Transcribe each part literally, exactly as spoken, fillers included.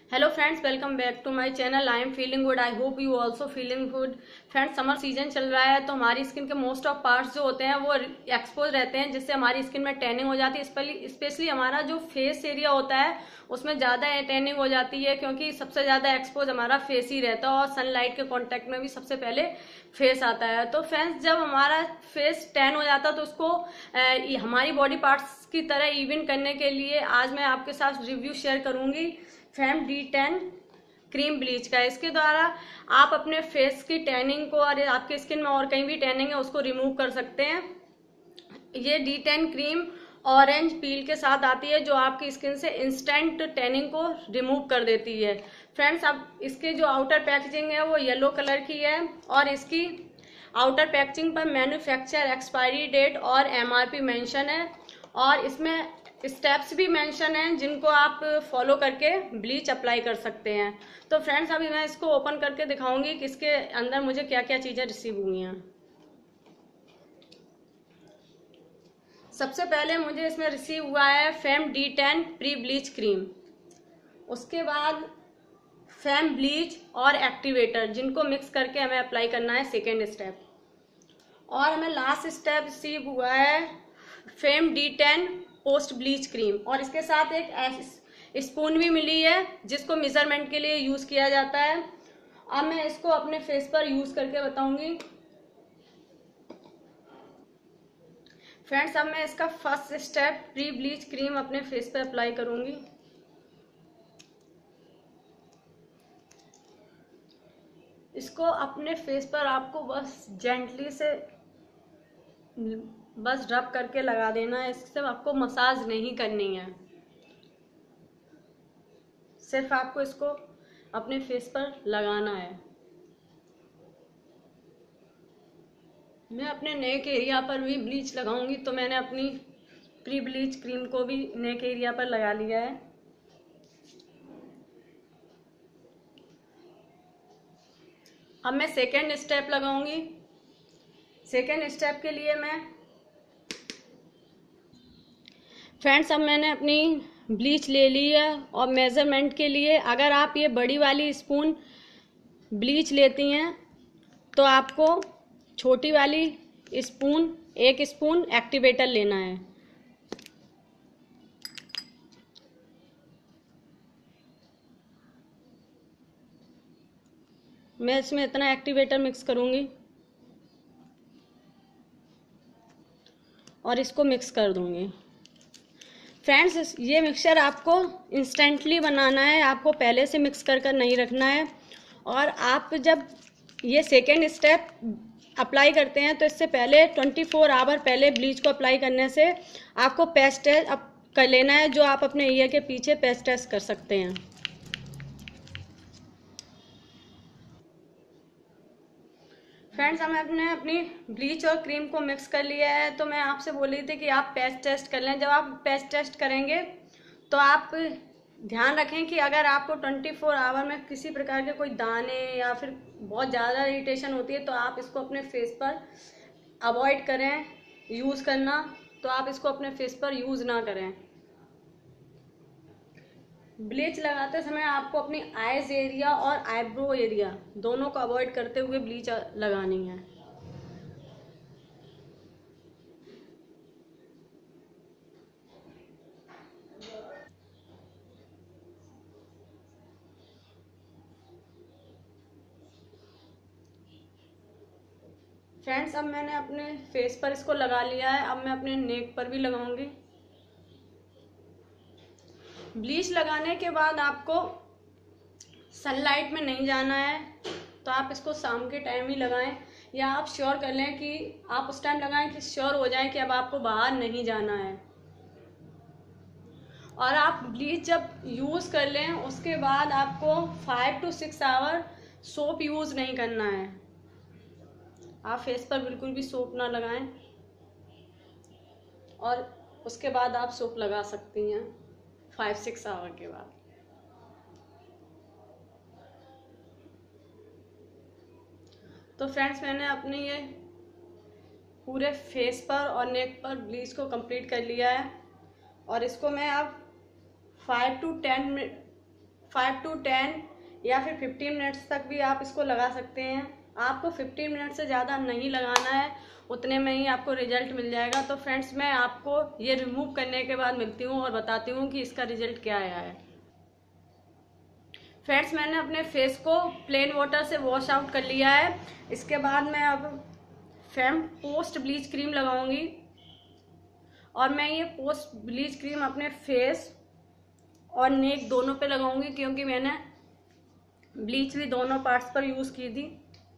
Hello friends, welcome back to my channel. I am feeling good. I hope you also feeling good. Friends, summer season चल रहा है तो हमारी skin के most of parts जो होते हैं वो एक्सपोज रहते हैं, जिससे हमारी स्किन में टैनिंग हो जाती है। स्पेशली हमारा जो फेस एरिया होता है उसमें ज़्यादा टैनिंग हो जाती है, क्योंकि सबसे ज़्यादा एक्सपोज हमारा फेस ही रहता है और सनलाइट के कॉन्टेक्ट में भी सबसे पहले फेस आता है। तो फ्रेंड्स, जब हमारा फेस टैन हो जाता है तो उसको ए, हमारी बॉडी पार्ट्स की तरह इवन करने के लिए आज मैं आपके साथ रिव्यू शेयर करूंगी Fem D tan cream bleach का। इसके द्वारा आप अपने फेस की टैनिंग को और आपके स्किन में और कहीं भी टैनिंग है उसको रिमूव कर सकते हैं। ये D tan cream orange peel के साथ आती है, जो आपकी स्किन से इंस्टेंट टैनिंग को रिमूव कर देती है। फ्रेंड्स, अब इसके जो आउटर पैकेजिंग है वो येलो कलर की है और इसकी आउटर पैकेजिंग पर मैन्युफैक्चर एक्सपायरी डेट और एमआरपी मेंशन है और इसमें स्टेप्स भी मेंशन हैं जिनको आप फॉलो करके ब्लीच अप्लाई कर सकते हैं। तो फ्रेंड्स, अभी मैं इसको ओपन करके दिखाऊंगी कि इसके अंदर मुझे क्या क्या चीजें रिसीव हुई हैं। सबसे पहले मुझे इसमें रिसीव हुआ है Fem D tan pre bleach cream, उसके बाद फेम ब्लीच और एक्टिवेटर, जिनको मिक्स करके हमें अप्लाई करना है सेकेंड स्टेप, और हमें लास्ट स्टेप रिसीव हुआ है Fem D tan post bleach cream, और इसके साथ एक स्पून भी मिली है जिसको मेजरमेंट के लिए यूज किया जाता है। अब मैं इसको अपने फेस पर यूज करके बताऊंगी। फ्रेंड्स, अब मैं इसका first step pre bleach cream अपने फेस पे अप्लाई करूंगी। इसको अपने फेस पर आपको बस जेंटली से बस रब करके लगा देना है। इससे आपको मसाज नहीं करनी है, सिर्फ आपको इसको अपने फेस पर लगाना है। मैं अपने नेक एरिया पर भी ब्लीच लगाऊंगी, तो मैंने अपनी प्री ब्लीच क्रीम को भी नेक एरिया पर लगा लिया है। अब मैं सेकेंड स्टेप लगाऊंगी। सेकेंड स्टेप के लिए मैं फ्रेंड्स, अब मैंने अपनी ब्लीच ले ली है और मेज़रमेंट के लिए अगर आप ये बड़ी वाली स्पून ब्लीच लेती हैं तो आपको छोटी वाली स्पून एक स्पून एक्टिवेटर लेना है। मैं इसमें इतना एक्टिवेटर मिक्स करूंगी और इसको मिक्स कर दूंगी। फ्रेंड्स, ये मिक्सचर आपको इंस्टेंटली बनाना है, आपको पहले से मिक्स कर कर नहीं रखना है। और आप जब ये सेकेंड स्टेप अप्लाई करते हैं तो इससे पहले चौबीस आवर पहले ब्लीच को अप्लाई करने से आपको पेस्ट टेस्ट कर लेना है, जो आप अपने ईयर के पीछे पेस्ट टेस्ट कर सकते हैं। फ्रेंड्स, हमें अपने अपनी ब्लीच और क्रीम को मिक्स कर लिया है, तो मैं आपसे बोल रही थी कि आप पेस्ट टेस्ट कर लें। जब आप पेस्ट टेस्ट करेंगे तो आप ध्यान रखें कि अगर आपको चौबीस आवर में किसी प्रकार के कोई दाने या फिर बहुत ज़्यादा इरिटेशन होती है तो आप इसको अपने फेस पर अवॉइड करें यूज़ करना, तो आप इसको अपने फेस पर यूज़ ना करें। ब्लीच लगाते समय आपको अपनी आईज एरिया और आईब्रो एरिया दोनों को अवॉइड करते हुए ब्लीच लगानी है। फ्रेंड्स, अब मैंने अपने फेस पर इसको लगा लिया है। अब मैं अपने नेक पर भी लगाऊंगी। ब्लीच लगाने के बाद आपको सनलाइट में नहीं जाना है, तो आप इसको शाम के टाइम ही लगाएं, या आप श्योर कर लें कि आप उस टाइम लगाएं कि श्योर हो जाएं कि अब आपको बाहर नहीं जाना है। और आप ब्लीच जब यूज़ कर लें उसके बाद आपको five to six hour soap use नहीं करना है। आप फेस पर बिल्कुल भी सोप ना लगाएं और उसके बाद आप सोप लगा सकती हैं फाइव सिक्स आवर के बाद। तो फ्रेंड्स, मैंने अपने ये पूरे फेस पर और नेक पर ब्लीच को कंप्लीट कर लिया है और इसको मैं अब five to ten minute five to ten या फिर फिफ्टीन मिनट्स तक भी आप इसको लगा सकते हैं। आपको फिफ्टीन मिनट से ज़्यादा नहीं लगाना है, उतने में ही आपको रिजल्ट मिल जाएगा। तो फ्रेंड्स मैं आपको ये रिमूव करने के बाद मिलती हूँ और बताती हूँ कि इसका रिजल्ट क्या आया है। फ्रेंड्स मैंने अपने फेस को प्लेन वाटर से वॉश आउट कर लिया है। इसके बाद मैं अब फेम पोस्ट ब्लीच क्रीम लगाऊंगी और मैं ये पोस्ट ब्लीच क्रीम अपने फेस और नेक दोनों पे लगाऊंगी, क्योंकि मैंने ब्लीच भी दोनों पार्ट्स पर यूज की थी।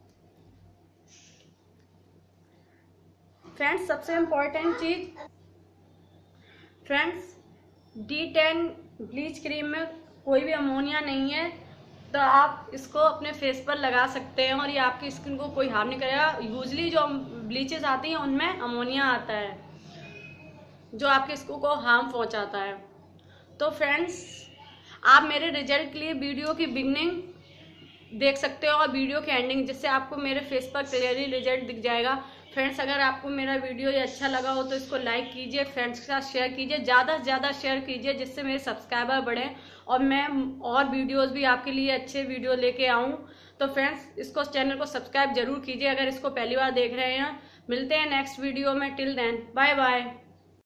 फ्रेंड्स सबसे इम्पोर्टेंट चीज, friends D tan bleach cream में कोई भी अमोनिया नहीं है, तो आप इसको अपने फेस पर लगा सकते हैं और ये आपकी स्किन को कोई हार्म नहीं करेगा। यूजली जो ब्लीचेस आती हैं उनमें अमोनिया आता है जो आपकी स्किन को हार्म पहुंचाता है। तो फ्रेंड्स आप मेरे रिजल्ट के लिए वीडियो की बिगनिंग देख सकते हो और वीडियो की एंडिंग, जिससे आपको मेरे फेस पर क्लियरली रिजल्ट दिख जाएगा। फ्रेंड्स अगर आपको मेरा वीडियो ये अच्छा लगा हो तो इसको लाइक कीजिए, फ्रेंड्स के साथ शेयर कीजिए, ज़्यादा से ज़्यादा शेयर कीजिए, जिससे मेरे सब्सक्राइबर बढ़ें और मैं और वीडियोस भी आपके लिए अच्छे वीडियो लेके आऊँ। तो फ्रेंड्स इसको चैनल को सब्सक्राइब जरूर कीजिए अगर इसको पहली बार देख रहे हैं। मिलते हैं नेक्स्ट वीडियो में, टिल देन बाय बाय।